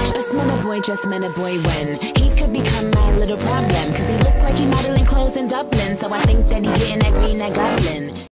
Just met a boy when he could become my little problem. Cause he looked like he modeling clothes in Dublin. So I think that he getting that green, that goblin.